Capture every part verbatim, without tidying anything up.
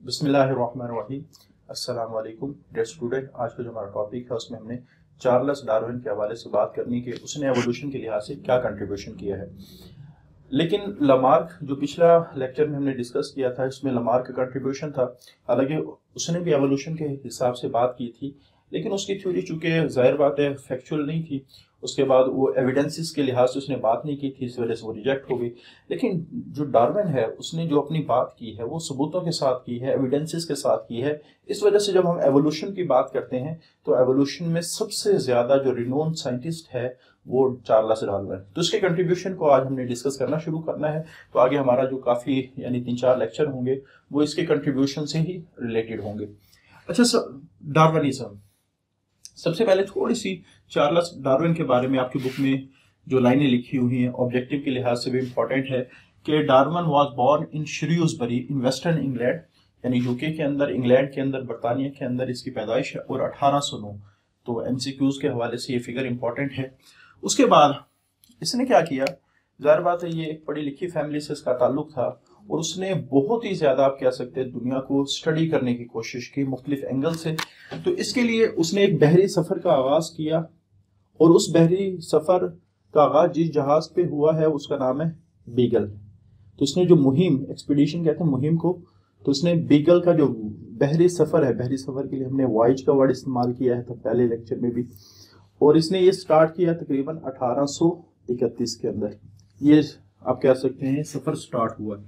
बिस्मिल्लाहिर्रहमानिर्रहीम। अस्सलाम वालेकुम डियर स्टूडेंट। आज का जो हमारा टॉपिक है उसमें हमने चार्ल्स डार्विन के हवाले से बात करनी कि उसने एवोल्यूशन के लिहाज से क्या कंट्रीब्यूशन किया है। लेकिन लमार्क जो पिछला लेक्चर में हमने डिस्कस किया था इसमें लमार्क का कंट्रीब्यूशन था। हालांकि उसने भी एवोल्यूशन के हिसाब से बात की थी, लेकिन उसकी थ्योरी चूंकि जाहिर बात है फैक्चुअल नहीं थी, उसके बाद वो एविडेंसेस के लिहाज से उसने बात नहीं की थी, इस वजह से वो रिजेक्ट हो गई। लेकिन जो डार्विन है उसने जो अपनी बात की है वो सबूतों के साथ की है, एविडेंसेस के साथ की है। इस वजह से जब हम एवोल्यूशन की बात करते हैं तो एवोल्यूशन में सबसे ज्यादा जो रिनोन साइंटिस्ट है वो चार्ल्स डार्विन। तो इसके कंट्रीब्यूशन को आज हमने डिस्कस करना शुरू करना है। तो आगे हमारा जो काफी यानी तीन चार लेक्चर होंगे वो इसके कंट्रीब्यूशन से ही रिलेटेड होंगे। अच्छा सर, डार्विनिज्म, सबसे पहले थोड़ी सी चार्ल्स डार्विन के बारे में आपकी बुक में जो लाइनें लिखी हुई हैं ऑब्जेक्टिव के लिहाज से भी इम्पोर्टेंट है कि Darwin was born in Shrewsbury in western England, यानी यूके के अंदर, इंग्लैंड के अंदर, बरतानिया के अंदर इसकी पैदाइश है और अठारह सौ नौ। तो एमसीक्यूज के हवाले से ये फिगर इंपॉर्टेंट है। उसके बाद इसने क्या किया, जाहिर बात है ये एक पढ़ी लिखी फैमिली से इसका ताल्लुक था और उसने बहुत ही ज्यादा आप कह सकते हैं दुनिया को स्टडी करने की कोशिश की मुख्तलिफ एंगल से। तो इसके लिए उसने एक बहरी सफर का आगाज किया और उस बहरी सफर का आगाज जिस जहाज पे हुआ है उसका नाम है बीगल। तो उसने जो मुहिम, एक्सपीडिशन कहते हैं मुहिम को, तो उसने बीगल का जो बहरी सफर है, बहरी सफर के लिए हमने वॉयज का वर्ड इस्तेमाल किया है था पहले लेक्चर में भी, और इसने ये स्टार्ट किया तकरीबन अठारह सौ इकतीस के अंदर। ये आप कह सकते हैं सफर स्टार्ट हुआ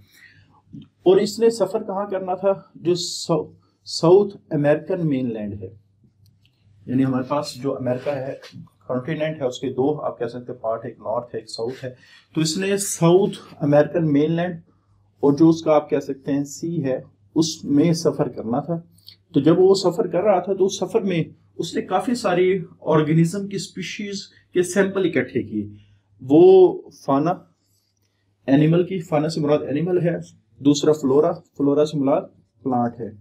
और इसने सफर कहाँ करना था, जो साउथ अमेरिकन मेनलैंड है, यानी हमारे पास जो अमेरिका है कॉन्टिनेंट है उसके दो आप कह सकते हैं पार्ट है, एक नॉर्थ है एक साउथ है। तो इसने साउथ अमेरिकन मेनलैंड और जो उसका आप कह सकते हैं सी है उसमें सफर करना था। तो जब वो सफर कर रहा था तो उस सफर में उसने काफी सारी ऑर्गेनिज्म की स्पीशीज के सैंपल इकट्ठे किए। वो फाना, एनिमल की, फाना से मुराद एनिमल है, दूसरा फ्लोरा, फ्लोरा से मुराद प्लांट है।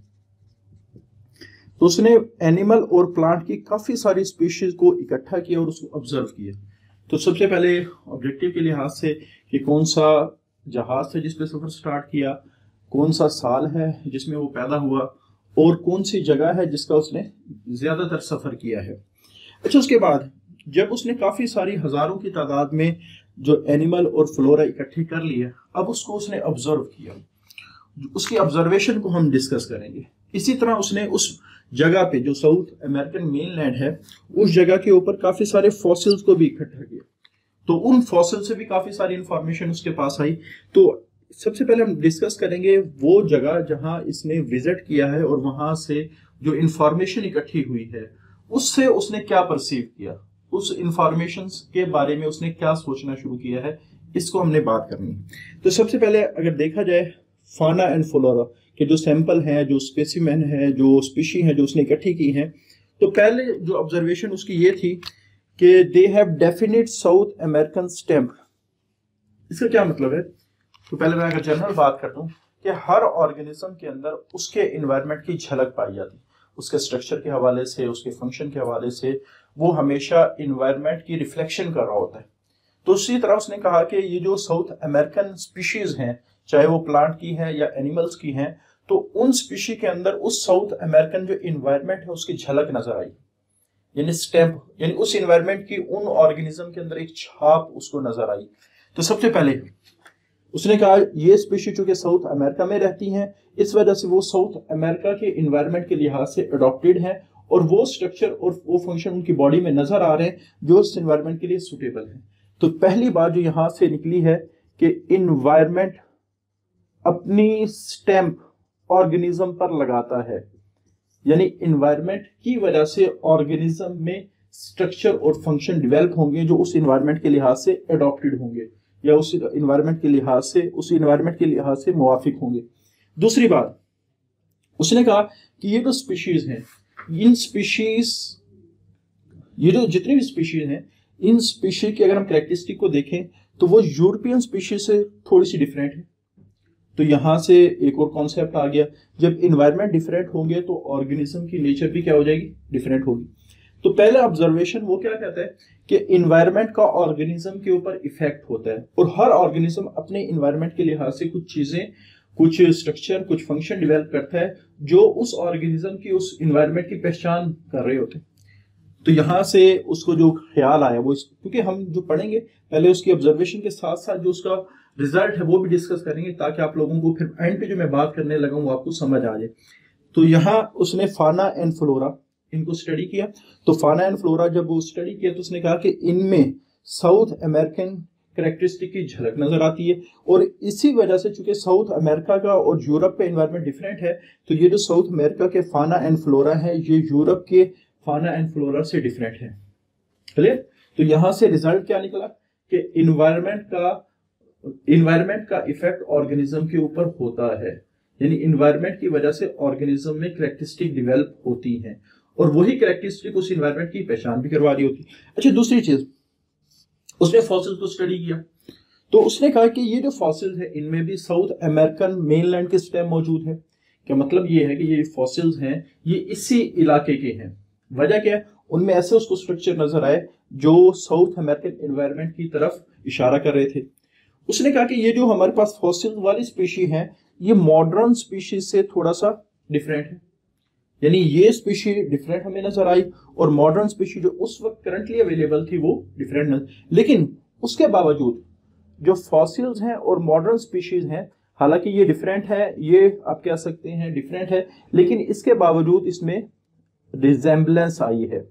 तो उसने एनिमल और प्लांट की काफी सारी स्पीशीज को इकट्ठा किया और उसको ऑब्जर्व किया। तो सबसे पहले ऑब्जेक्टिव के लिहाज से कि कौन सा जहाज है जिसपे सफर स्टार्ट किया, कौन सा साल है जिसमें वो पैदा हुआ और कौन सी जगह है जिसका उसने ज्यादातर सफर किया है। अच्छा, उसके बाद जब उसने काफी सारी हजारों की तादाद में जो एनिमल और फ्लोरा इकट्ठे कर लिए, अब उसको उसने ऑब्जर्व किया, उसकी ऑब्जर्वेशन को हम डिस्कस करेंगे। इसी तरह उसने उस जगह पे जो साउथ अमेरिकन मेनलैंड है उस जगह के ऊपर काफी सारे फॉसिल्स को भी इकट्ठा किया। तो उन फॉसिल से भी काफी सारी इंफॉर्मेशन उसके पास आई। तो सबसे पहले हम डिस्कस करेंगे वो जगह जहां इसने विजिट किया है और वहां से जो इंफॉर्मेशन इकट्ठी हुई है उससे उसने क्या परसीव किया, उस इंफॉर्मेशन के बारे में उसने क्या सोचना शुरू किया है, इसको हमने बात करनी है। तो सबसे पहले अगर देखा जाए फाना एंड फ्लोरा के जो सैंपल हैं, जो स्पेसिमेन है, जो स्पीशी हैं जो उसने इकट्ठी की हैं, तो पहले जो ऑब्जर्वेशन उसकी ये थी कि they have definite South American stamp. इसका क्या मतलब है? तो पहले मैं अगर जनरल बात करता हूँ कि हर ऑर्गेनिज्म के अंदर उसके इन्वायरमेंट की झलक पाई जाती है, उसके स्ट्रक्चर के हवाले से, उसके फंक्शन के हवाले से वो हमेशा इन्वायरमेंट की रिफ्लेक्शन कर रहा होता है। तो उसी तरह उसने कहा कि ये जो साउथ अमेरिकन स्पीशीज हैं, चाहे वो प्लांट की है या एनिमल्स की हैं, तो उन स्पीशी के अंदर उस साउथ अमेरिकन जो इन्वायरमेंट है उसकी झलक नजर आई, यानी स्टैम्प, यानी उस इन्वायरमेंट की उन ऑर्गेनिज्म के अंदर एक छाप उसको नजर आई। तो सबसे पहले उसने कहा ये स्पीशी चूंकि साउथ अमेरिका में रहती हैं, इस वजह से वो साउथ अमेरिका के इन्वायरमेंट के लिहाज से अडॉप्टेड हैं और वो स्ट्रक्चर और वो फंक्शन उनकी बॉडी में नजर आ रहे हैं जो उस इन्वायरमेंट के लिए सुटेबल है। तो पहली बात जो यहां से निकली है कि इन्वायरमेंट अपनी स्टैम्प ऑर्गेनिज्म पर लगाता है, यानी इन्वायरमेंट की वजह से ऑर्गेनिज्म में स्ट्रक्चर और फंक्शन डेवलप होंगे जो उस इन्वायरमेंट के लिहाज से अडॉप्टेड होंगे या उस इन्वायरमेंट के लिहाज से उस इन्वायरमेंट के लिहाज से मुवाफिक होंगे। दूसरी बात उसने कहा कि ये जो स्पीशीज हैं, इन स्पीशीज, ये जो जितनी भी स्पीशीज हैं, इन स्पीशीज की अगर हम कैरेक्टरिस्टिक को देखें तो वो यूरोपियन स्पीशीज से थोड़ी सी डिफरेंट है। तो यहां से एक और कॉन्सेप्ट आ गया, जब इन्वायरमेंट डिफरेंट होंगे तो ऑर्गेनिज्म की नेचर भी क्या हो जाएगी, डिफरेंट होगी। तो पहले ऑब्जर्वेशन वो क्या कहता है कि इन्वायरमेंट का ऑर्गेनिज्म के ऊपर इफेक्ट होता है और हर ऑर्गेनिज्म अपने इन्वायरमेंट के लिहाज से कुछ चीजें कुछ स्ट्रक्चर, कुछ फंक्शन डेवलप करता है जो उस ऑर्गेनिज्म की, उस इन्वायरमेंट की पहचान कर रहे होते हैं। तो यहाँ से उसको जो ख्याल आया वो, क्योंकि हम जो पढ़ेंगे पहले उसकी ऑब्जर्वेशन के साथ साथ जो उसका रिजल्ट है वो भी डिस्कस करेंगे, ताकि आप लोगों को फिर एंड पे जो मैं बात करने लगा हूँ आपको समझ आ जाए। तो यहाँ उसने फाना एंड फ्लोरा इनको स्टडी किया। तो फाना एंड फ्लोरा जब वो स्टडी किया तो उसने कहा कि इनमें साउथ अमेरिकन कैरेक्टरिस्टिक की झलक नजर आती है, और इसी वजह से चूंकि साउथ अमेरिका का और यूरोप का एनवायरनमेंट डिफरेंट है, तो ये जो साउथ अमेरिका के फाना एंड फ्लोरा है ये यूरोप के फाना एंड फ्लोरा से डिफरेंट है। क्लियर? तो यहां से रिजल्ट क्या निकला कि इन्वायरमेंट का इन्वायरमेंट का इफेक्ट ऑर्गेनिज्म के ऊपर होता है, यानी इन्वायरमेंट की वजह से ऑर्गेनिज्म में कैरेक्टरिस्टिक डेवलप होती हैं, और वही कैरेक्टरिस्टिक उस इन्वायरमेंट की पहचान भी करवा रही होती है। अच्छा, दूसरी चीज, उसने फॉसिल्स को स्टडी किया तो उसने कहा कि ये जो फॉसिल्स है इनमें भी साउथ अमेरिकन मेनलैंड के स्टेम मौजूद है। क्या मतलब ये है कि ये फॉसिल्स हैं ये इसी इलाके के हैं। वजह क्या है? उनमें ऐसे उसको स्ट्रक्चर नजर आए जो साउथ अमेरिकन एनवायरनमेंट की तरफ इशारा कर रहे थे। उसने कहा कि ये जो हमारे पास फॉसिल वाली स्पीशी है ये मॉडर्न स्पीशीज से थोड़ा सा डिफरेंट है, यानी ये स्पीशी डिफरेंट हमें नजर आई, और मॉडर्न स्पीशी जो उस वक्त करंटली अवेलेबल थी वो डिफरेंट नजर। लेकिन उसके बावजूद जो फॉसिल्स हैं और मॉडर्न स्पीशीज हैं, हालांकि ये डिफरेंट है, ये आप कह सकते हैं डिफरेंट है, लेकिन इसके बावजूद इसमें रिजेम्बलेंस आई है।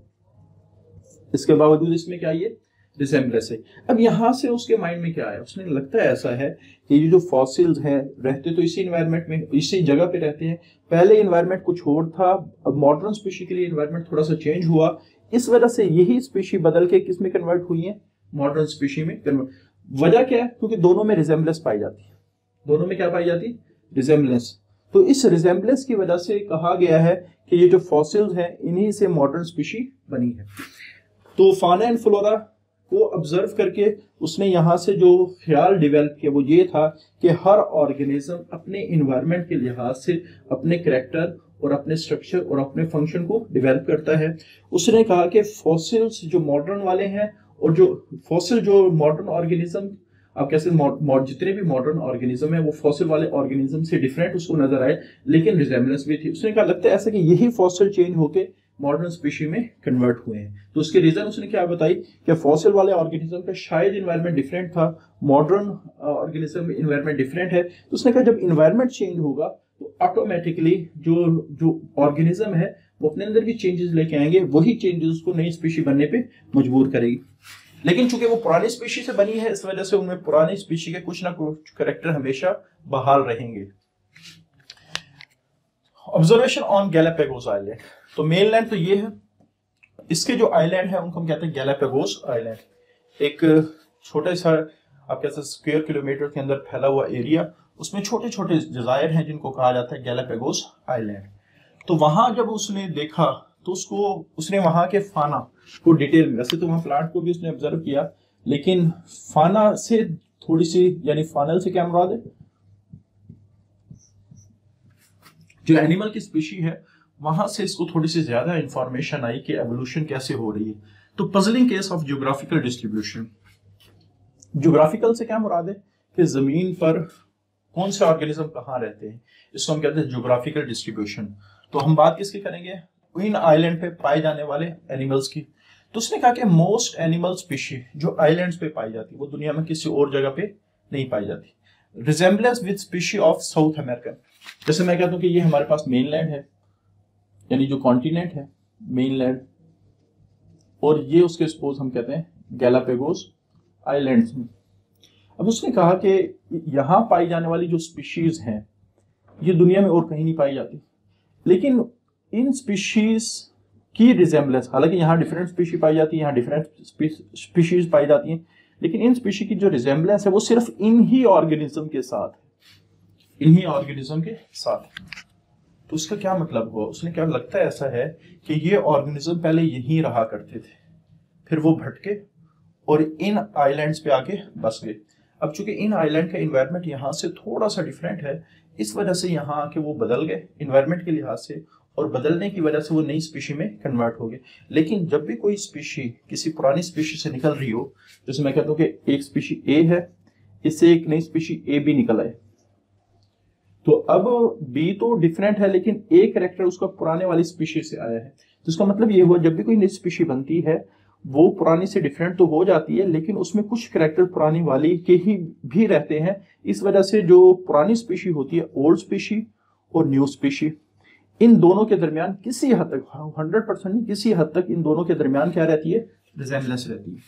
इसके बावजूद इसमें क्या आई है? रिजेम्बलेंस है। अब यहां से उसके माइंड में क्या आया? उसने लगता है ऐसा है कि ये जो फॉसिल्स हैं रहते तो इसी इन्वायरमेंट में, इसी जगह पे रहते हैं, पहले इन्वायरमेंट कुछ और था, अब मॉडर्न स्पीशी के लिए इन्वायरमेंट थोड़ा सा चेंज हुआ, इस वजह से यही स्पीशी बदल के किस में कन्वर्ट हुई है? मॉडर्न स्पीशी में कन्वर्ट। वजह क्या है? क्योंकि दोनों में रिजेम्बलेंस पाई जाती है। दोनों में क्या पाई जाती है? रिजेम्बलेंस। तो इस रिजेम्बलेंस की वजह से कहा गया है कि ये जो फॉसिल्स हैं इन्हीं से मॉडर्न स्पीशी बनी है। तो फाना एंड फ्लोरा को ऑब्जर्व करके उसने यहाँ से जो ख्याल डेवलप किया वो ये था कि हर ऑर्गेनिज्म अपने इन्वायरमेंट के लिहाज से अपने करैक्टर और अपने स्ट्रक्चर और अपने फंक्शन को डेवलप करता है। उसने कहा कि फॉसिल्स जो मॉडर्न वाले हैं और जो फॉसिल जो मॉडर्न ऑर्गेनिज्म, आप कैसे जितने भी मॉडर्न ऑर्गेनिज्म है वो फॉसिल वाले ऑर्गेनिज्म से डिफरेंट उसको नजर आए, लेकिन रिजेम्बलेंस भी थी। उसने कहा लगता है ऐसा कि यही फॉसिल चेंज होके मॉडर्न स्पीशी में कन्वर्ट हुए हैं। तो उसके रीजन उसने क्या बताई कि फॉसिल वाले ऑर्गेनिज्म का शायद इन्वायरमेंट डिफरेंट था, मॉडर्न ऑर्गेनिज्म में इन्वायरमेंट डिफरेंट है। तो उसने कहा जब इन्वायरमेंट चेंज होगा तो ऑटोमेटिकली जो जो ऑर्गेनिज्म है वो अपने अंदर भी चेंजेस लेके आएंगे, वही चेंजेस उसको नई स्पीशी बनने पे मजबूर करेगी। लेकिन चूंकि वो पुरानी स्पीशी से बनी है इस वजह से उनमें पुरानी स्पीशी के कुछ ना कुछ कैरेक्टर हमेशा बहाल रहेंगे। Observation on Galapagos island. तो मेनलैंड तो ये है, इसके जो आइलैंड है उनको हम कहते हैं गैलापागोस आइलैंड। एक छोटे सा आप कह सकते स्क्वायर किलोमीटर के अंदर फैला हुआ एरिया, उसमें छोटे छोटे जजायर हैं जिनको कहा जाता है गैलापागोस आइलैंड। तो वहां जब उसने देखा तो उसको उसने वहां के फाना को डिटेल में, वैसे तो वहां प्लांट को भी उसने ऑब्जर्व किया, लेकिन फाना से थोड़ी सी, यानी फानल से क्या मुराद है? जो एनिमल की स्पीशी है वहां से इसको थोड़ी सी ज्यादा इंफॉर्मेशन आई कि एवोल्यूशन कैसे हो रही है। तो puzzling case of geographical distribution. Geographical से क्या मुराद है कि जमीन पर कौन से ऑर्गेनिज्म कहाँ रहते हैं, इसको हम कहते हैं ज्योग्राफिकल डिस्ट्रीब्यूशन। तो हम बात किसकी करेंगे? इन आइलैंड पे पाए जाने वाले एनिमल्स की। तो उसने कहा कि मोस्ट एनिमल स्पीशी जो आइलैंड्स पे पाई जाती है वो दुनिया में किसी और जगह पे नहीं पाई जाती। Resemblance with species of South American. जैसे मैं कहता हूं कि ये हमारे पास मेनलैंड है, यानी जो कॉन्टिनेंट है मेनलैंड, और ये उसके सपोज हम कहते हैं गैलापागोस आइलैंड्स में। अब उसने कहा कि यहां पाई जाने वाली जो स्पीशीज हैं ये दुनिया में और कहीं नहीं पाई जाती, लेकिन इन स्पीशीज की रिजेम्बलेंस, हालांकि यहाँ डिफरेंट स्पीशी पाई जाती है, यहाँ डिफरेंट स्पीशीज पाई जाती हैं, लेकिन इन स्पीशी की जो रिजेम्बलेंस है वो सिर्फ इन ही ऑर्गेनिज्म के साथ, इन्हीं ऑर्गेनिज्म के साथ। तो उसका क्या मतलब हुआ? उसने क्या लगता है ऐसा है कि ये ऑर्गेनिज्म पहले यहीं रहा करते थे, फिर वो भटके और इन आइलैंड्स पे आके बस गए। अब चूंकि इन आइलैंड का इन्वायरमेंट यहाँ से थोड़ा सा डिफरेंट है, इस वजह से यहाँ आके वो बदल गए इन्वायरमेंट के लिहाज से, और बदलने की वजह से वो नई स्पीशी में कन्वर्ट हो गए। लेकिन जब भी कोई स्पीशी किसी पुरानी स्पीशी से निकल रही हो, जैसे मैं कहता हूँ कि एक स्पीशी ए है, इससे एक नई स्पीशी ए भी निकल आए, तो अब बी तो डिफरेंट है, लेकिन एक कैरेक्टर उसका पुराने वाली स्पीशीज से आया है, तो इसका मतलब ये हुआ जब भी कोई नई स्पीशी बनती है वो पुरानी से डिफरेंट तो हो जाती है, लेकिन उसमें कुछ कैरेक्टर पुरानी वाली के ही भी रहते हैं। इस वजह से जो पुरानी स्पीशी होती है, ओल्ड स्पीशी और न्यू स्पीशी, इन दोनों के दरमियान किसी हद तक, हंड्रेड परसेंट नहीं, किसी हद तक इन दोनों के दरमियान क्या रहती है, रिजेम्बलेंस रहती है।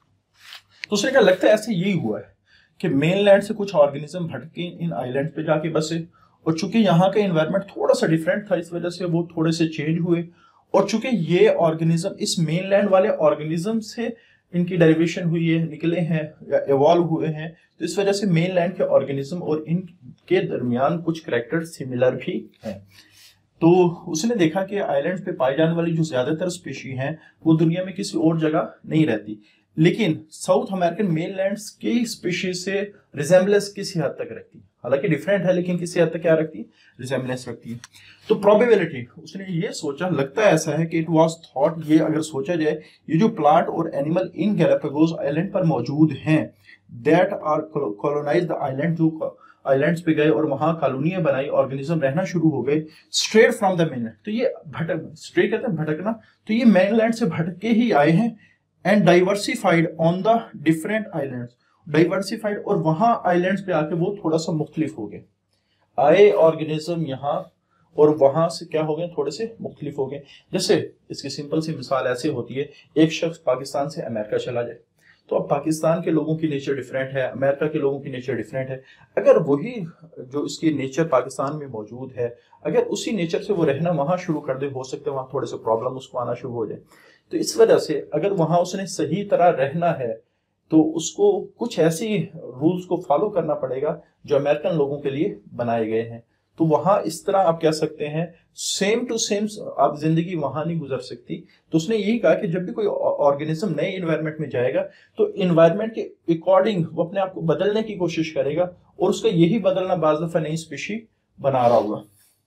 तो उसने क्या लगता है ऐसे यही हुआ है कि मेनलैंड से कुछ ऑर्गेनिज्म भटके इन आइलैंड पे जाके बसे, और चूंकि यहाँ का एनवायरनमेंट थोड़ा सा डिफरेंट था इस वजह से वो थोड़े से चेंज हुए, और चूंकि ये ऑर्गेनिज्म इस मेनलैंड वाले ऑर्गेनिज्म से इनकी डेरिवेशन हुई है, निकले हैं या इवॉल्व हुए हैं, तो इस वजह से मेनलैंड के ऑर्गेनिज्म और इनके दरमियान कुछ कैरेक्टर सिमिलर भी हैं। तो उसने देखा कि आइलैंड पे पाई जाने वाली जो ज्यादातर स्पीशी हैं वो दुनिया में किसी और जगह नहीं रहती, लेकिन साउथ अमेरिकन मेनलैंड की स्पीशीज से रिजेम्बलेंस किसी हद तक रखती है, हालांकि डिफरेंट है लेकिन किसी हद तक क्या रखती है, रिजेम्बलेंस रखती है। तो प्रोबेबिलिटी, उसने ये सोचा, लगता है ऐसा है कि इट वाज थॉट, ये अगर सोचा जाए, ये जो प्लांट और एनिमल इन गैलापागोस आइलैंड पर मौजूद हैं, that are colonise the island, जो आइलैंड्स पे गए और वहां कॉलोनियां बनाई, ऑर्गेनिज्म रहना शुरू हो गए स्ट्रेट फ्रॉम द मेनलैंड। तो ये भटक, स्ट्रेट कहते हैं भटकना, तो ये मेनलैंड से भटक के ही आए हैं, and diversified on the different islands, diversified, और वहां आइलैंड्स पे आके वो थोड़ा सा मुख्तलिफ हो गए, आए ऑर्गेनिज्म यहाँ और वहां से क्या हो गए, थोड़े से मुख्तलिफ हो गए। जैसे इसकी सिंपल सी मिसाल ऐसे होती है, एक शख्स पाकिस्तान से अमेरिका चला जाए, तो अब पाकिस्तान के लोगों की नेचर डिफरेंट है, अमेरिका के लोगों की नेचर डिफरेंट है। अगर वही जो इसकी नेचर पाकिस्तान में मौजूद है, अगर उसी नेचर से वो रहना वहां शुरू कर दे, हो सकता है वहां थोड़े से प्रॉब्लम उसको आना शुरू हो जाए। तो इस वजह से अगर वहां उसने सही तरह रहना है तो उसको कुछ ऐसी रूल्स को फॉलो करना पड़ेगा जो अमेरिकन लोगों के लिए बनाए गए हैं। तो वहां इस तरह आप कह सकते हैं सेम टू सेम आप जिंदगी वहां नहीं गुजर सकती। तो उसने यही कहा कि जब भी कोई ऑर्गेनिज्म नए इन्वायरमेंट में जाएगा तो इन्वायरमेंट के अकॉर्डिंग वो अपने आप को बदलने की कोशिश करेगा, और उसका यही बदलना बाज दफा नई स्पीशी बना रहा होगा।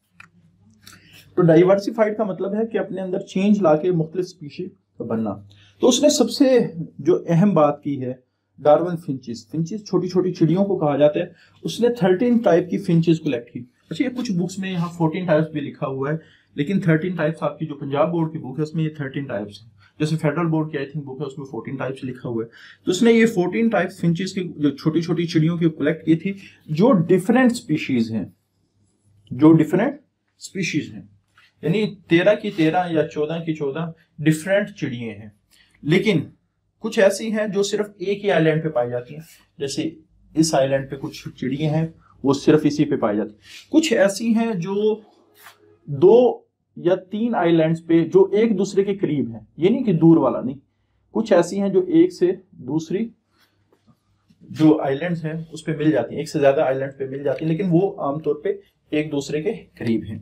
तो डाइवर्सिफाइड का मतलब है कि अपने अंदर चेंज लाके मुख्तलिफ स्पीशी का बनना। तो उसने सबसे जो अहम बात की है, डार्विन फिंचेस, फिंचेस छोटी छोटी चिड़ियों को कहा जाता है, उसने थर्टीन टाइप की फिंचेस कलेक्ट की। अच्छा, ये कुछ बुक्स में यहाँ फोर्टीन टाइप्स भी लिखा हुआ है, लेकिन थर्टीन टाइप्स आपकी जो पंजाब बोर्ड की बुक है उसमें ये थर्टीन टाइप्स है, जैसे फेडरल बोर्ड की आई थिंक बुक है उसमें फोर्टीन टाइप्स लिखा हुआ है। तो उसने ये फोर्टीन टाइप्स फिंचेस की जो छोटी छोटी चिड़ियों की कलेक्ट की थी, जो डिफरेंट स्पीशीज हैं, जो डिफरेंट स्पीशीज हैं, यानी तेरह की तेरह या चौदह की चौदह डिफरेंट चिड़िए हैं, लेकिन कुछ ऐसी हैं जो सिर्फ एक ही आइलैंड पे पाई जाती हैं। जैसे इस आइलैंड पे कुछ चिड़िए हैं वो सिर्फ इसी पे पाई जाती हैं। कुछ ऐसी हैं जो दो या तीन आइलैंड्स पे जो एक दूसरे के करीब हैं, ये नहीं कि दूर वाला नहीं, कुछ ऐसी हैं जो एक से दूसरी जो आइलैंड्स हैं उस पे मिल जाती हैं, एक से ज्यादा आइलैंड पे मिल जाती हैं, लेकिन वो आमतौर पे एक दूसरे के करीब हैं।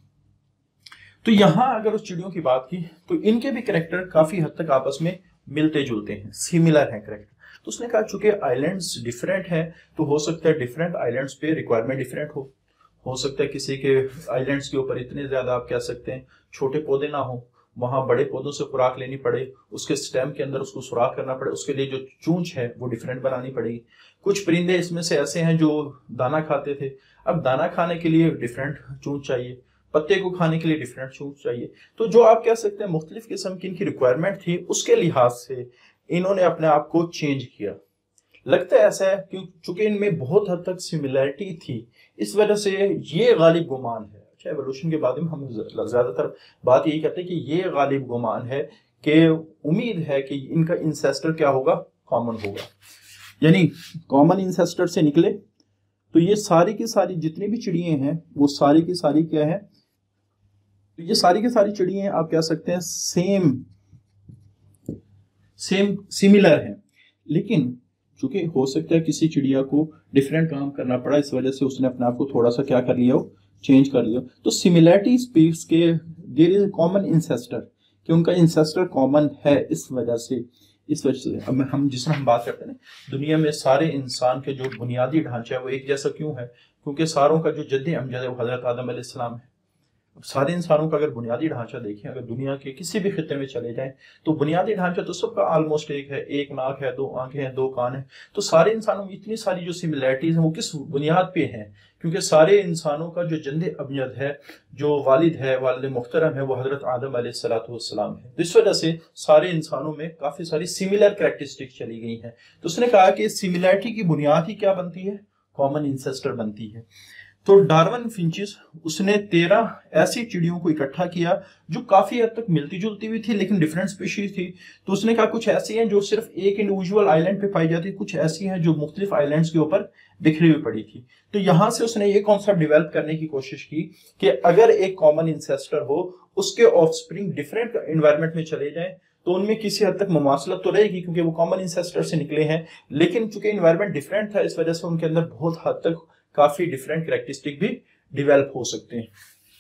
तो यहां अगर उस चिड़ियों की बात की तो इनके भी कैरेक्टर काफी हद तक आपस में मिलते जुलते हैं, सिमिलर हैं कैरेक्टर। तो उसने कहा चूंकि आइलैंड्स डिफरेंट हैं तो हो सकता है डिफरेंट आइलैंड्स पे रिक्वायरमेंट डिफरेंट हो हो सकता है किसी के आइलैंड्स के ऊपर इतने ज्यादा आप कह सकते हैं छोटे पौधे ना हो, वहां बड़े पौधों से खुराक लेनी पड़े, उसके स्टेम के अंदर उसको सुराख करना पड़े, उसके लिए जो चूंच है वो डिफरेंट बनानी पड़ेगी। कुछ परिंदे इसमें से ऐसे हैं जो दाना खाते थे, अब दाना खाने के लिए डिफरेंट चूंच चाहिए, पत्ते को खाने के लिए डिफरेंट चूंच चाहिए। तो जो आप कह सकते हैं मुख्तलिफ किस्म की इनकी रिक्वायरमेंट थी, उसके लिहाज से इन्होंने अपने आप को चेंज किया। लगता है ऐसा है क्योंकि चूंकि इनमें बहुत हद तक सिमिलैरिटी थी, इस वजह से ये गालिब गुमान है। अच्छा, एवोल्यूशन के बारे में हम ज्यादातर बात यही करते हैं कि ये गालिब गुमान है कि उम्मीद है कि इनका इंसेस्टर क्या होगा, कॉमन होगा, यानी कॉमन इंसेस्टर से निकले। तो ये सारी की सारी जितनी भी चिड़िए हैं वो सारी की सारी क्या है, तो ये सारी की सारी चिड़िए आप कह सकते हैं सेम सेम सिमिलर हैं, लेकिन चूंकि हो सकता है किसी चिड़िया को डिफरेंट काम करना पड़ा, इस वजह से उसने अपने आप को थोड़ा सा क्या कर लिया हो, चेंज कर लिया। तो सिमिलैरिटी स्पीक्स के देयर इज कॉमन इंसेस्टर, कि उनका इंसेस्टर कॉमन है, इस वजह से इस वजह से अब हम जिस हम बात करते हैं दुनिया में सारे इंसान के जो बुनियादी ढांचा है वो एक जैसा क्यों है, क्योंकि सारों का जो जद्दी अमजद है वो हजरत आदम अलैहिस्सलाम है। सारे इंसानों का अगर बुनियादी ढांचा देखें, अगर दुनिया के किसी भी खित्ते में चले जाएं तो बुनियादी ढांचा तो सबका ऑलमोस्ट एक है, एक नाक है, दो आंखें हैं, दो कान है। तो सारे इंसानों में इतनी सारी जो सिमिलैरिटीज हैं वो किस बुनियाद पे हैं? क्योंकि सारे इंसानों का जो जंदे अबयद है, जो वालिद है, वालिद मुहतरम है, वो हजरत आदम अलैहिस्सलातु वस्सलाम है। तो इस वजह से सारे इंसानों में काफी सारी सिमिलर कैरेक्टरिस्टिक चली गई हैं। तो उसने कहा कि सिमिलैरिटी की बुनियाद ही क्या बनती है? कॉमन इंसेस्टर बनती है। तो डार्विन फिंचिस उसने तेरह ऐसी चिड़ियों को इकट्ठा किया जो काफी हद तक मिलती जुलती हुई थी लेकिन डिफरेंट स्पीशीज थी। तो उसने कहा कुछ ऐसी हैं जो सिर्फ एक इंडिविजुअल आइलैंड पे पाई जाती है, कुछ ऐसी हैं जो मुख्तलिफ आइलैंड्स के ऊपर बिखरी हुई पड़ी थी। तो यहां से उसने ये कॉन्सेप्ट डेवलप करने की कोशिश की कि अगर एक कॉमन इंसेस्टर हो, उसके ऑफस्प्रिंग डिफरेंट एनवायरनमेंट में चले जाएं तो उनमें किसी हद तक मुमासलत तो रहेगी क्योंकि वो कॉमन इंसेस्टर से निकले हैं, लेकिन चूंकि एनवायरनमेंट डिफरेंट था इस वजह से उनके अंदर बहुत हद तक काफी डिफरेंट कैरेक्टरिस्टिक भी डेवलप हो सकते हैं।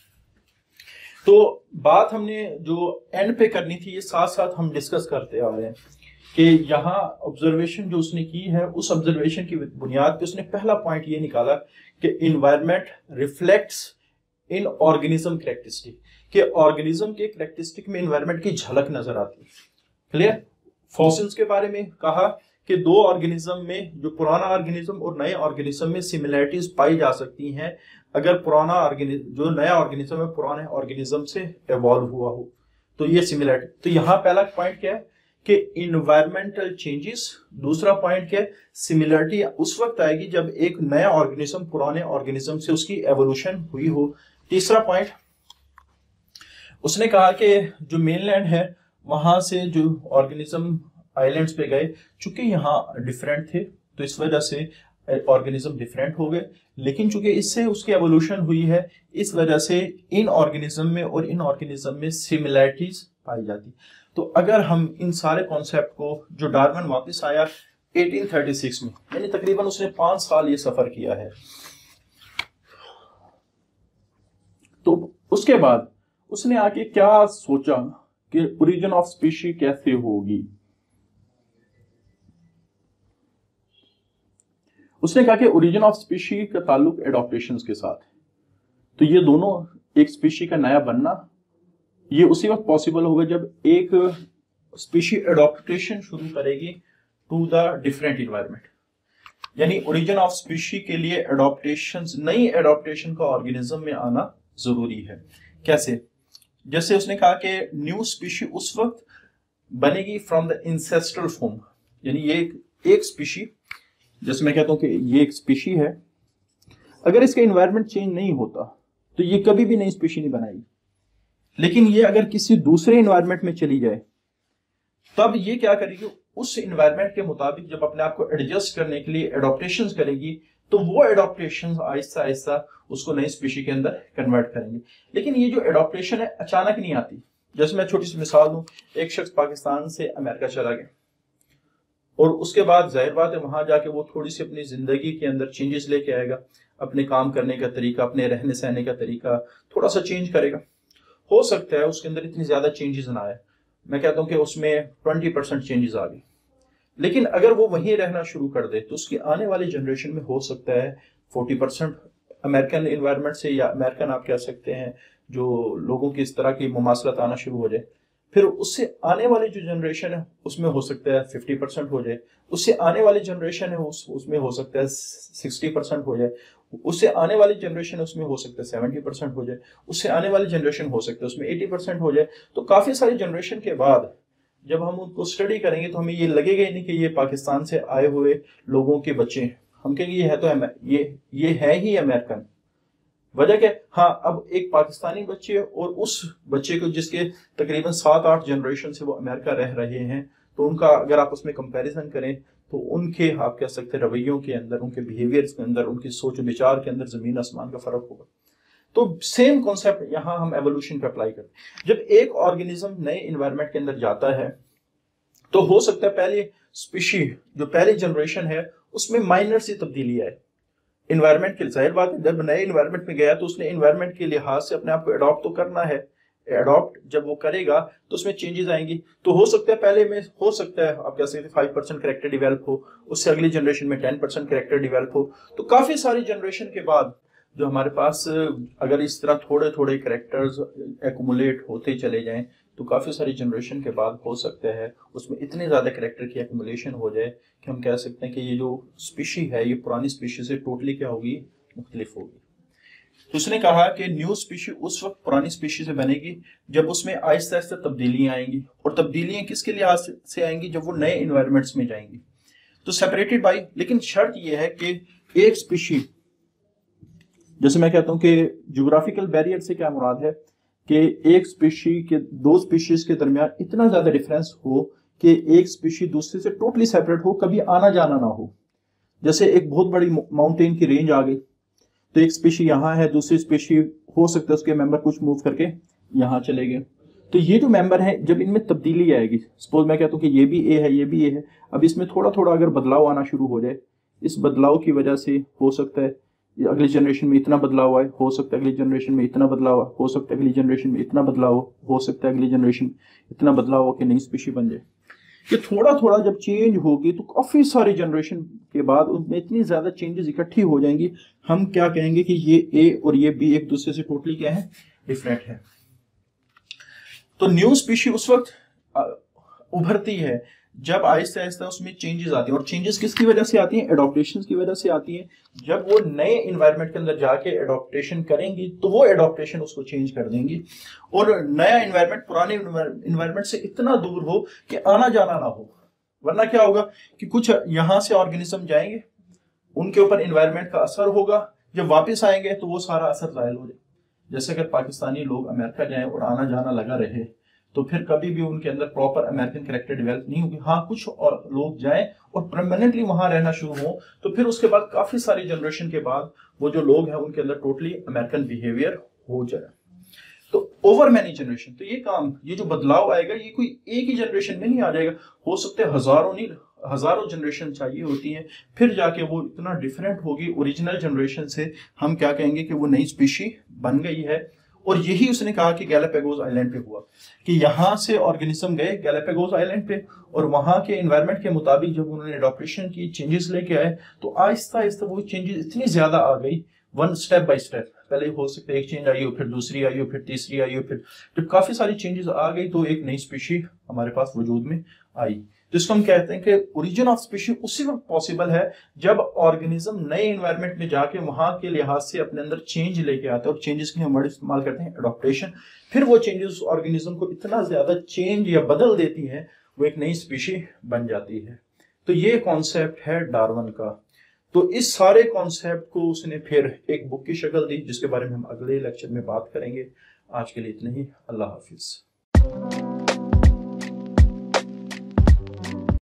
तो बात हमने जो एंड पे करनी थी ये साथ साथ हम डिस्कस करते आ रहे हैं कि यहाँ ऑब्जर्वेशन जो उसने की है उस ऑब्जर्वेशन की बुनियाद पे उसने पहला पॉइंट ये निकाला कि environment reflects in organism characteristic, कि ऑर्गेनिज्म के कैरेक्टरिस्टिक में इन्वायरमेंट की झलक नजर आती है। क्लियर? फॉसिल्स के बारे में कहा कि दो ऑर्गेनिज्म में, जो पुराना ऑर्गेनिज्म और नए ऑर्गेनिज्म में सिमिलैरिटीज पाई जा सकती हैं अगर पुराना ऑर्गेनिज्म, जो नया ऑर्गेनिज्म है पुराने ऑर्गेनिज्म से इवॉल्व हुआ हो, तो ये सिमिलैरिटी। तो यहाँ पहला पॉइंट क्या है कि इन्वायरमेंटल चेंजेस। दूसरा पॉइंट क्या है? सिमिलैरिटी उस वक्त आएगी जब एक नया ऑर्गेनिज्म पुराने ऑर्गेनिज्म से उसकी एवोल्यूशन हुई हो। तीसरा पॉइंट उसने कहा कि जो मेनलैंड है वहां से जो ऑर्गेनिज्म आइलैंड्स पे गए, चूंकि यहाँ डिफरेंट थे तो इस वजह से ऑर्गेनिज्म डिफरेंट हो गए, लेकिन चूंकि इससे उसकी एवोल्यूशन हुई है इस वजह से इन ऑर्गेनिज्म में और इन ऑर्गेनिज्म में सिमिलैरिटीज पाई जाती। तो अगर हम इन सारे कॉन्सेप्ट को, जो डार्विन वापस आया अठारह सौ छत्तीस में, यानी तकरीबन उसने पांच साल ये सफर किया है, तो उसके बाद उसने आके क्या सोचा कि ओरिजिन ऑफ स्पीशी कैसे होगी। उसने कहा कि ओरिजिन ऑफ स्पीशी का ताल्लुक एडॉप्टेशंस के साथ है। तो ये दोनों, एक स्पीशी का नया बनना, ये उसी वक्त पॉसिबल होगा जब एक स्पीशी एडॉप्टेशन शुरू करेगी टू द डिफरेंट इन्वायरमेंट। यानी ओरिजिन ऑफ स्पीशी के लिए एडॉप्टेशंस, नई एडॉप्टेशन का ऑर्गेनिज्म में आना जरूरी है। कैसे? जैसे उसने कहा कि न्यू स्पीशी उस वक्त बनेगी फ्रॉम द इंसेस्ट्रल फॉर्म, यानी ये एक, एक स्पीशी, जैसे मैं कहता हूं कि ये एक स्पीशी है, अगर इसका एनवायरनमेंट चेंज नहीं होता तो ये कभी भी नई स्पीशी नहीं बनाएगी। लेकिन ये अगर किसी दूसरे एनवायरनमेंट में चली जाए तब ये क्या करेगी, उस एनवायरनमेंट के मुताबिक जब अपने आप को एडजस्ट करने के लिए एडॉप्टेशंस करेगी तो वो एडॉप्टेशंस आहिस्ता आहिस्ता उसको नई स्पीशी के अंदर कन्वर्ट करेंगे। लेकिन ये जो एडॉप्टेशन है अचानक नहीं आती। जैसे मैं छोटी सी मिसाल दूं, एक शख्स पाकिस्तान से अमेरिका चला गया और उसके बाद जाहिर बात है वहां जाके वो थोड़ी सी अपनी जिंदगी के अंदर चेंजेस लेके आएगा, अपने काम करने का तरीका, अपने रहने सहने का तरीका थोड़ा सा चेंज करेगा। हो सकता है उसके अंदर इतनी ज्यादा चेंजेस ना आए, मैं कहता हूं कि उसमें ट्वेंटी परसेंट चेंजेस आ गए, लेकिन अगर वो वहीं रहना शुरू कर दे तो उसकी आने वाली जनरेशन में हो सकता है फोर्टी परसेंट अमेरिकन एनवायरनमेंट से, या अमेरिकन आप कह सकते हैं, जो लोगों की इस तरह की मुमासलत आना शुरू हो जाए। फिर उससे आने वाली जो जनरेशन है उसमें हो सकता है फिफ्टी परसेंट हो जाए, उससे आने वाली जनरेशन है उस उसमें हो सकता है सिक्सटी परसेंट हो जाए, उससे आने वाली जनरेशन उसमें हो सकता है सेवेंटी परसेंट हो जाए, उससे आने वाली जनरेशन हो सकता है उसमें एटी परसेंट हो जाए। तो काफी सारी जनरेशन के बाद जब हम उनको स्टडी करेंगे तो हमें ये लगेगा ही नहीं कि ये पाकिस्तान से आए हुए लोगों के बच्चे हैं, हम कहेंगे ये है तो ये ये है ही अमेरिकन। वजह क्या? हाँ, अब एक पाकिस्तानी बच्चे और उस बच्चे को जिसके तकरीबन सात आठ जनरेशन से वो अमेरिका रह रहे हैं, तो उनका अगर आप उसमें कंपैरिजन करें तो उनके, आप कह सकते हैं, रवैयों के अंदर, उनके बिहेवियर्स के अंदर, उनकी सोच विचार के अंदर जमीन आसमान का फर्क होगा। तो सेम कॉन्सेप्ट यहाँ हम एवोल्यूशन पे अप्लाई करते हैं। जब एक ऑर्गेनिज्म नए एनवायरनमेंट के अंदर जाता है तो हो सकता है पहले स्पीशी, जो पहली जनरेशन है, उसमें माइनर सी तब्दीली आए इन्वायरमेंट के। जाहिर बात है जब नए इन्वायरमेंट में गया तो उसने इन्वायरमेंट के लिहाज से अपने आप को अडॉप्ट तो करना है। अडॉप्ट जब वो करेगा तो उसमें चेंजेस आएंगी। तो हो सकता है पहले में, हो सकता है आप कह सकते हैं फाइव परसेंट कैरेक्टर डेवलप हो, उससे अगली जनरेशन में टेन परसेंट कैरेक्टर डेवलप हो। तो काफी सारी जनरेशन के बाद जो हमारे पास अगर इस तरह थोड़े थोड़े करेक्टर्स एक्यूमुलेट होते चले जाएं तो काफ़ी सारी जनरेशन के बाद हो सकता है उसमें इतने ज़्यादा करेक्टर की एक्यूमुलेशन हो जाए कि हम कह सकते हैं कि ये जो स्पीशी है ये पुरानी स्पीशी से टोटली क्या होगी, मुख्तलिफ होगी। तो उसने कहा कि न्यू स्पीशी उस वक्त पुरानी स्पीशी से बनेगी जब उसमें आहिस्ता आहिस्ता तब्दीलियां आएंगी, और तब्दीलियां किसके लिहाज से आएंगी, जब वो नए इन्वायरमेंट्स में जाएंगी। तो सेपरेटेड बाई, लेकिन शर्त यह है कि एक स्पीशी, जैसे मैं कहता हूं कि ज्योग्राफिकल बैरियर से क्या मुराद है कि एक स्पीशी के दो स्पीशीज के दरमियान इतना ज्यादा डिफरेंस हो कि एक स्पीशी दूसरे से टोटली सेपरेट हो, कभी आना जाना ना हो। जैसे एक बहुत बड़ी माउंटेन की रेंज आ गई तो एक स्पीशी यहाँ है, दूसरी स्पीशी हो सकता है उसके मेंबर कुछ मूव करके यहाँ चले गए, तो ये जो मेंबर है जब इनमें तब्दीली आएगी, सपोज मैं कहता हूँ कि ये भी ए है ये भी ए है, अब इसमें थोड़ा थोड़ा अगर बदलाव आना शुरू हो जाए, इस बदलाव की वजह से हो सकता है अगली जनरेशन में इतना बदलाव आए, हो सकता है अगली जनरेशन में इतना बदलाव आए, हो सकता है अगली जनरेशन में इतना बदलाव हो सकता है अगली जनरेशन इतना बदलाव हो कि नई स्पीशी बन जाए। कि थोड़ा थोड़ा जब चेंज होगी तो काफी सारी जनरेशन के बाद उनमें इतनी ज्यादा चेंजेस इकट्ठी हो जाएंगी, हम क्या कहेंगे कि ये ए और ये बी एक दूसरे से टोटली क्या है, डिफरेंट है। तो न्यू स्पीशी उस वक्त उभरती है जब आहिस्ता आहिस्ता उसमें चेंजेस आती हैं, और चेंजेस किसकी वजह से आती हैं, एडॉप्टेशन की वजह से आती हैं। जब वो नए इन्वायरमेंट के अंदर जाके एडॉप्टेशन करेंगी तो वो एडॉप्टेशन उसको चेंज कर देंगी, और नया इन्वायरमेंट पुराने इन्वायरमेंट से इतना दूर हो कि आना जाना ना हो। वरना क्या होगा कि कुछ यहां से ऑर्गेनिज्म जाएंगे, उनके ऊपर इन्वायरमेंट का असर होगा, जब वापस आएंगे तो वो सारा असर जाहिल हो जाए। जैसे अगर पाकिस्तानी लोग अमेरिका जाएं और आना जाना लगा रहे तो फिर कभी भी उनके अंदर प्रॉपर अमेरिकन कैरेक्टर डेवलप नहीं होगी। हाँ, कुछ और लोग जाएं और परमानेंटली वहां रहना शुरू हो तो फिर उसके बाद काफी सारी जनरेशन के बाद वो जो लोग हैं उनके अंदर टोटली अमेरिकन बिहेवियर हो जाए। तो ओवर मैनी जनरेशन, तो ये काम, ये जो बदलाव आएगा ये कोई एक ही जनरेशन में नहीं आ जाएगा, हो सकते हैं हजारों नहीं हजारों जनरेशन चाहिए होती हैं, फिर जाके वो इतना डिफरेंट होगी ओरिजिनल जनरेशन से, हम क्या कहेंगे कि वो नई स्पीशी बन गई है। और यही उसने कहा कि गैलापागोस आइलैंड पे हुआ, कि यहाँ से ऑर्गेनिज्म गए गैलापागोस आइलैंड पे, और वहाँ के एनवायरनमेंट के मुताबिक जब उन्होंने एडॉप्टेशन की, चेंजेस लेके आए, तो आहिस्ता आहिस्ता वो चेंजेस इतनी ज्यादा आ गई, वन स्टेप बाय स्टेप। पहले हो सकता है एक चेंज आई हो, फिर दूसरी आई हो, फिर तीसरी आई हो, फिर जब काफी सारी चेंजेस आ गई तो एक नई स्पीशी हमारे पास वजूद में आई। तो इसको हम कहते हैं कि ओरिजिन ऑफ स्पीशी उसी वक्त पॉसिबल है जब ऑर्गेनिज्म नए एनवायरनमेंट में जाके वहां के लिहाज से अपने अंदर चेंज लेके आता है, और चेंजेस के लिए हम वर्ड इस्तेमाल करते हैं एडॉप्टेशन। फिर वो चेंजेस ऑर्गेनिज्म को इतना ज्यादा चेंज या बदल देती है, वो एक नई स्पीशी बन जाती है। तो ये कॉन्सेप्ट है डार्विन का। तो इस सारे कॉन्सेप्ट को उसने फिर एक बुक की शक्ल दी जिसके बारे में हम अगले लेक्चर में बात करेंगे। आज के लिए इतना ही, अल्लाह हाफिज।